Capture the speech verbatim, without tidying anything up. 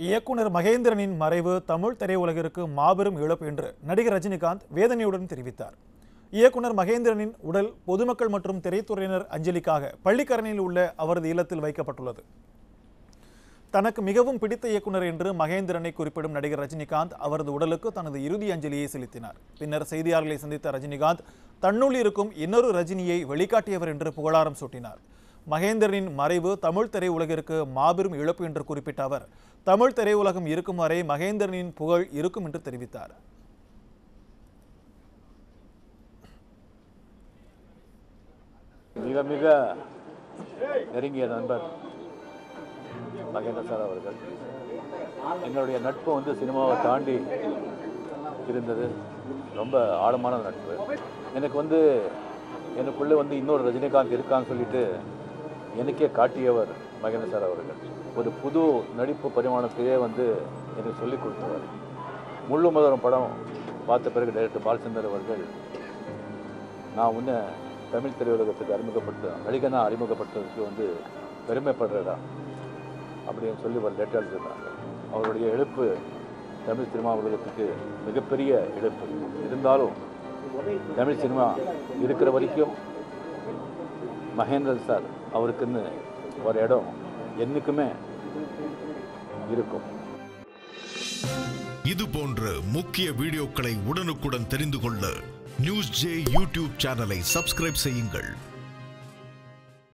இயக்குனர் மகேந்திரனின் மறைவு தமிழ் திரையுலகிற்கு மாபெரும் இழப்பு என்று நடிகர் ரஜினிகாந்த் வேதனையுடன் தெரிவித்தார். இயக்குனர் மகேந்திரனின் உடல் பொதுமக்கள் மற்றும் திரைத்துறையினர் அஞ்சலிக்காக பள்ளிக்கரணையில் உள்ள அவரது இல்லத்தில் வைக்கப்பட்டுள்ளது. தனக்கு மிகவும் பிடித்த இயக்குனர் என்று மகேந்திரனை குறிப்பிடும் நடிகர் ரஜினிகாந்த் அவரது உடலுக்கு தனது இறுதி அஞ்சலியை செலுத்தினார். பின்னர் செய்தியாளர்களை சந்தித்த ரஜினிகாந்த் தன்னுள் இருக்கும் இன்னொரு ரஜினியை வெளிக்காட்டியவர் என்று புகழாரம் சூட்டினார். மகேந்திரனின் மறைவு தமிழ் திரையுலகிற்கு மாபெரும் இழப்பு என்று குறிப்பிட்ட அவர் தமிழ் திரையுலகம் இருக்கும் வரை மகேந்திரனின் புகழ் இருக்கும் என்று தெரிவித்தார். மிக மிக நெருங்கிய நண்பர் மகேந்திர சார் அவர்கள். என்னுடைய நட்பு வந்து சினிமாவை தாண்டி இருந்தது. ரொம்ப ஆழமான நட்பு. எனக்கு வந்து எனக்குள்ளே வந்து இன்னொரு ரஜினிகாந்த் இருக்கான்னு சொல்லிட்டு எனக்கே காட்டியவர் மகேந்திர சார் அவர்கள். ஒரு புது நடிப்பு பரிமாணத்தையே வந்து எனக்கு சொல்லிக் கொடுத்தவர். முள்ளு மதுரம் படம் பார்த்த பிறகு டைரக்டர் பாலச்சந்தர் அவர்கள் நான் உன்னை தமிழ் திரையுலகத்துக்கு அறிமுகப்படுத்த நடிகனாக அறிமுகப்படுத்துறதுக்கு வந்து பெருமைப்படுறதா அப்படின்னு சொல்லி ஒரு லெட்டர் எழுதியிருந்தாங்க. அவருடைய இழப்பு தமிழ் சினிமா உலகத்துக்கு மிகப்பெரிய இழப்பு. இருந்தாலும் தமிழ் சினிமா இருக்கிற வரைக்கும் மகேந்திரன் சார் அவருக்குன்னு ஒரு இடம் என்னைக்குமே இருக்கும். இது போன்ற முக்கிய வீடியோக்களை உடனுக்குடன் தெரிந்து கொள்ள நியூஸ் ஜே யூடியூப் சேனலை சப்ஸ்கிரைப் செய்யுங்கள்.